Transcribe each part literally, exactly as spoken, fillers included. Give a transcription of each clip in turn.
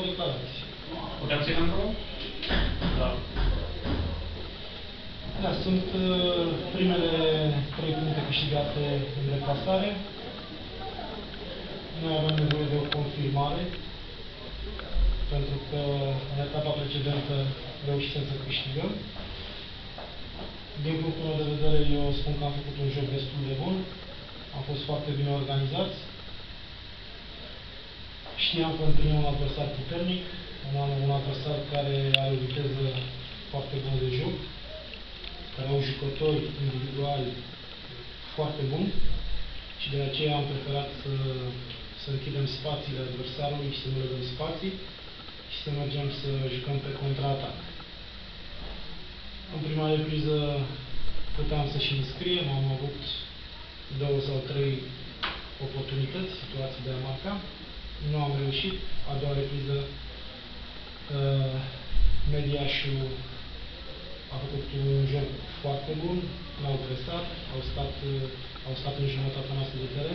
declarație. Putem să-i dăm drumul? Da. Da, sunt uh, primele trei puncte câștigate în reclasare. Noi avem nevoie de o confirmare, pentru că în etapa precedentă reușisem să câștigăm. Din punctul meu de vedere, eu spun că am făcut un joc destul de bun, am fost foarte bine organizați. Știam că întâlnim un adversar puternic, un adversar care are o viteză foarte bună de joc, care au jucători individuali foarte buni și de aceea am preferat să, să închidem spațiile adversarului și să nu le dăm spații și să mergem să jucăm pe contraatac. În prima repriză puteam să și înscriem, am avut două sau trei oportunități, situații de a marca. Nu am reușit. A doua repriză, uh, Mediașul a făcut un joc foarte bun, n-au presat, au stat, uh, au stat în jumătatea noastră de teren.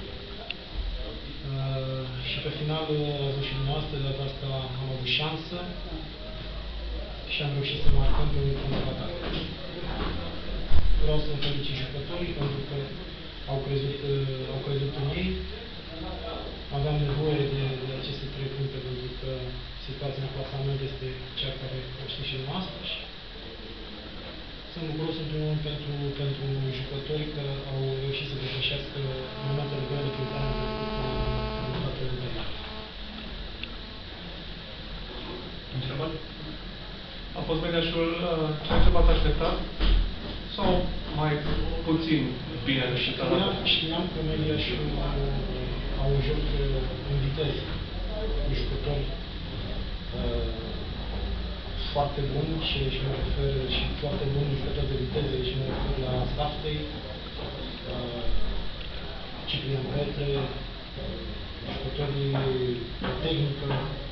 Uh, și pe final, ați văzut și dumneavoastră, de data asta am avut șansă și am reușit să marcăm pe un contraatac. Vreau să felicit jucătorii pentru că au crezut, uh, au crezut în ei. Aveam nevoie de, de aceste trei puncte pentru că situația în clasament este cea care o știți și noastră și sunt bucuros în primul rând pentru, pentru jucători că au reușit să depășească momentele grele prin care am trecut în rezultatele de. Întrebări? A fost Mediașul ceea ce v-ați așteptat? Sau mai puțin bine reușit? Știam, știam că Mediașul au un joc în viteză, cu jucători uh, foarte buni și, și mă refer și foarte buni jucători de viteză și mă refer la Saftei, uh, Ciprian Petre, uh, jucătorii de tehnică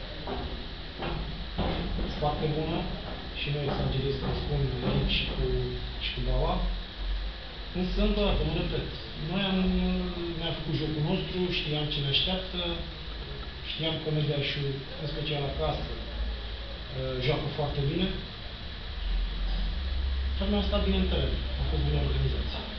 foarte bună și nu exagerez când spun Eric și cu, și cu Baua. Însă, încă o dată, mă repet, noi am, ne-am făcut jocul nostru, știam ce ne așteaptă, știam că Mediașul, în special acasă, joacă foarte bine. Dar mi-am stat bine în teren, a fost bine organizație.